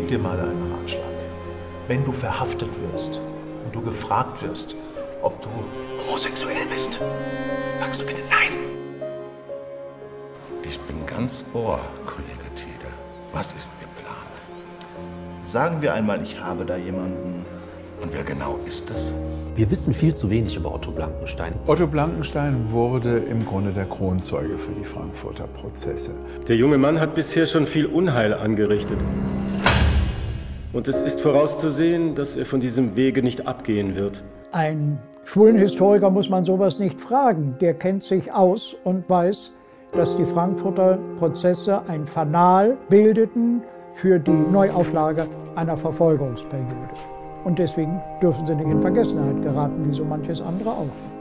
gebe dir mal einen Ratschlag. Wenn du verhaftet wirst und du gefragt wirst, ob du homosexuell bist, sagst du bitte nein. Ich bin ganz Ohr, Kollege Tede. Was ist Ihr Plan? Sagen wir einmal, ich habe da jemanden. Und wer genau ist es? Wir wissen viel zu wenig über Otto Blankenstein. Otto Blankenstein wurde im Grunde der Kronzeuge für die Frankfurter Prozesse. Der junge Mann hat bisher schon viel Unheil angerichtet. Und es ist vorauszusehen, dass er von diesem Wege nicht abgehen wird. Ein Schwulenhistoriker muss man sowas nicht fragen. Der kennt sich aus und weiß, dass die Frankfurter Prozesse ein Fanal bildeten für die Neuauflage einer Verfolgungsperiode. Und deswegen dürfen sie nicht in Vergessenheit geraten, wie so manches andere auch.